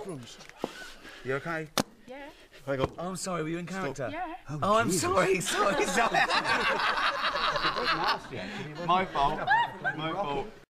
problems. You okay? Yeah. Hang on. Oh, I'm sorry, were you in character? Yeah. Oh, I'm sorry. My fault. My fault.